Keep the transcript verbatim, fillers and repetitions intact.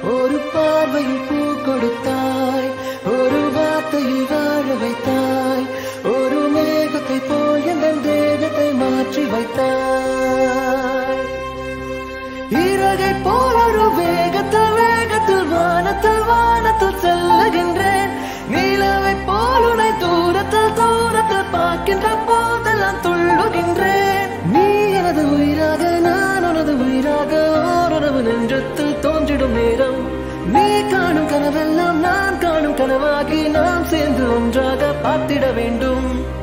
ஒரு பார்வையில் பூ கொடுத்தாய், ஒரு வார்த்தையில் வாழ வைத்தாய், ஒரு மேகத்தை போல் என் தேகத்தை மாற்றி வைத்தாய். இறகை போல் ஒரு வேகத்தில் வேகத்தில் வானத்தில் வானத்தில் செல்லுகின்றேன். நீலவை போல் உன்னை தூரத்தில் தூரத்தில் பார்க்கின்ற போதெல்லாம் துள்ளுகின்றேன். நீ எனது உயிராக நான் உனது உயிராக ஓரளவு நெஞ்சத்தில் தோன்றிடும் நேரம். நீ காணும் கனவெல்லாம் நான் காணும் கனவாகி நாம் சேர்ந்து ஒன்றாக பார்த்திட வேண்டும்.